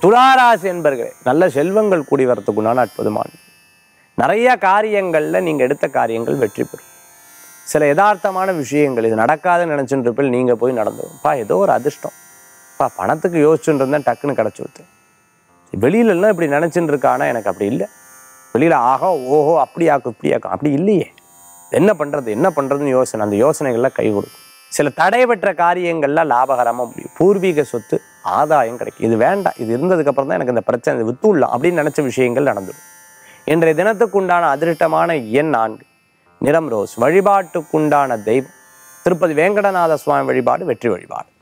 துளாராசி என்பர்களே, நல்ல செல்வங்கள் கூடி வரத்துக்குண்டான அற்புதமான நிறைய காரியங்களில் நீங்கள் எடுத்த காரியங்கள் வெற்றி பெறும். சில யதார்த்தமான விஷயங்கள் இது நடக்காதுன்னு நினச்சிட்டு இருப்பில் நீங்கள் போய் நடந்துருப்பா, ஏதோ ஒரு அதிர்ஷ்டம் பணத்துக்கு யோசிச்சுட்டு இருந்தேன், டக்குன்னு கிடச்சி விட்டேன். வெளியிலலாம் இப்படி நினச்சிட்டு இருக்கானா, எனக்கு அப்படி இல்லை. வெளியில் ஆகோ ஓஹோ அப்படியாக்கும் இப்படியாக்கும், அப்படி இல்லையே. என்ன பண்ணுறதுன்னு யோசனை, அந்த யோசனைகள்லாம் கை கொடுக்கும். சில தடைபெற்ற காரியங்கள்லாம் லாபகரமாக முடியும். பூர்வீக சொத்து ஆதாயம் கிடைக்கும். இது வேண்டாம், இது இருந்ததுக்கப்புறம் தான் எனக்கு இந்த பிரச்சனை வித்துடலாம் அப்படின்னு நினச்ச விஷயங்கள் நடந்துடும். இன்றைய தினத்துக்குண்டான அதிர்ஷ்டமான எண் 4, நிறம் ரோஸ். வழிபாட்டுக்குண்டான தெய்வம் திருப்பதி வேங்கடநாத சுவாமி வழிபாடு வெற்றி வழிபாடு.